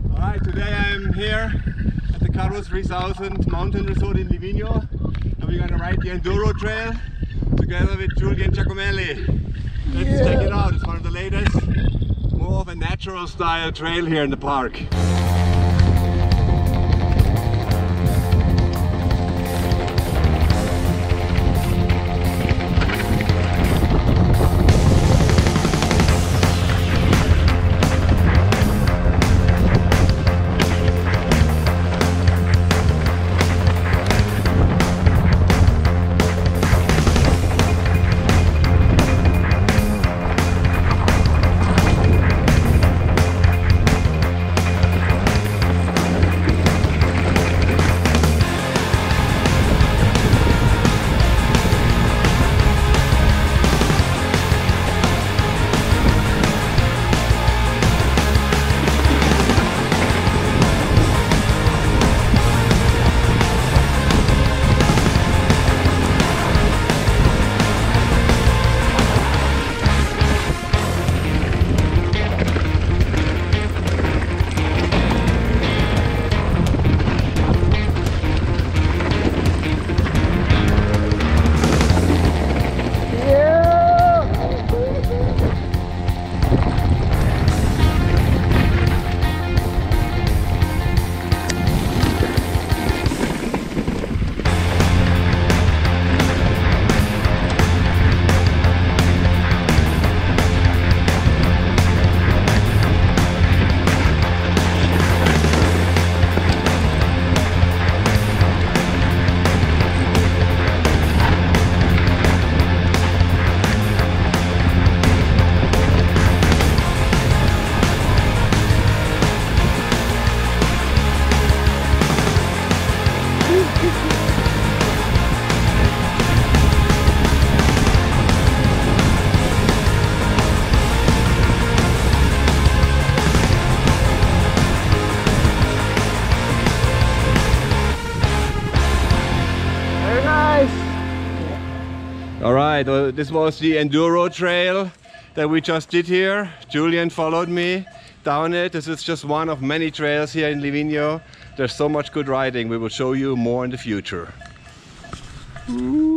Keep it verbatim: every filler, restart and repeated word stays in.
Alright, today I'm here at the Carosello three thousand mountain resort in Livigno, and we're gonna ride the Enduro Trail together with Julian Giacomelli. Let's yeah. check it out. It's one of the latest, more of a natural style trail here in the park. Alright, well, this was the Enduro Trail that we just did here. Julian followed me down it. This is just one of many trails here in Livigno. There's so much good riding. We will show you more in the future. Ooh.